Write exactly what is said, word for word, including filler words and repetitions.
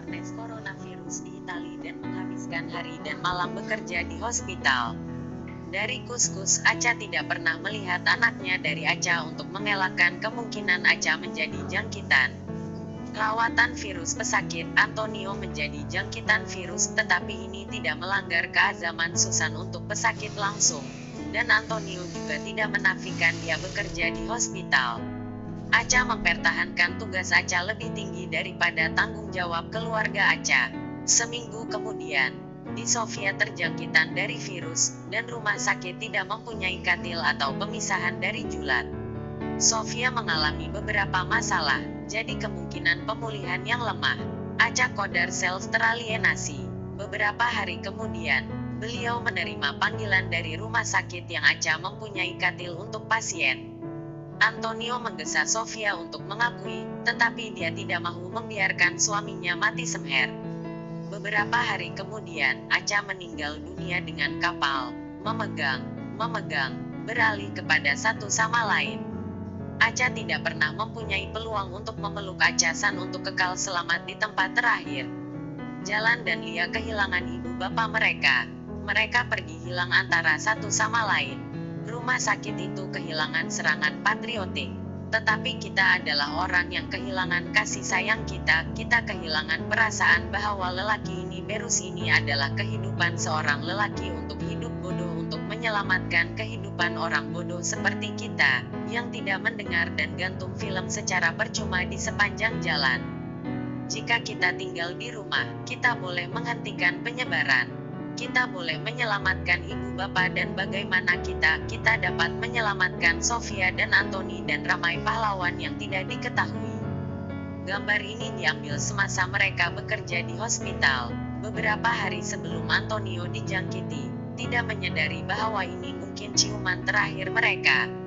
tes coronavirus di Italia dan menghabiskan hari dan malam bekerja di hospital. Dari Kuskus, Acha tidak pernah melihat anaknya dari Acha untuk mengelakkan kemungkinan Acha menjadi jangkitan. Rawatan virus pesakit, Antonio menjadi jangkitan virus, tetapi ini tidak melanggar keazaman Susan untuk pesakit langsung. Dan Antonio juga tidak menafikan dia bekerja di hospital. Acha mempertahankan tugas Acha lebih tinggi daripada tanggung jawab keluarga Acha. Seminggu kemudian, di Sofia terjangkitan dari virus, dan rumah sakit tidak mempunyai katil atau pemisahan dari Julat. Sofia mengalami beberapa masalah, jadi kemungkinan pemulihan yang lemah. Acha kodar self teralienasi. Beberapa hari kemudian, beliau menerima panggilan dari rumah sakit yang Acha mempunyai katil untuk pasien. Antonio menggesa Sofia untuk mengakui, tetapi dia tidak mau membiarkan suaminya mati semher. Beberapa hari kemudian, Acha meninggal dunia dengan kapal, memegang, memegang, beralih kepada satu sama lain. Acha tidak pernah mempunyai peluang untuk memeluk Acha San untuk kekal selamat di tempat terakhir. Jalan dan Lia kehilangan ibu bapa mereka. Mereka pergi hilang antara satu sama lain. Rumah sakit itu kehilangan serangan patriotik. Tetapi kita adalah orang yang kehilangan kasih sayang kita. Kita kehilangan perasaan bahwa lelaki ini Berus ini adalah kehidupan seorang lelaki untuk hidup bodoh untuk menyelamatkan kehidupan orang bodoh seperti kita, yang tidak mendengar dan gantung film secara percuma di sepanjang jalan. Jika kita tinggal di rumah, kita boleh menghentikan penyebaran. Kita boleh menyelamatkan ibu bapak dan bagaimana kita, kita dapat menyelamatkan Sofia dan Anthony dan ramai pahlawan yang tidak diketahui. Gambar ini diambil semasa mereka bekerja di hospital, beberapa hari sebelum Antonio dijangkiti, tidak menyadari bahwa ini mungkin ciuman terakhir mereka.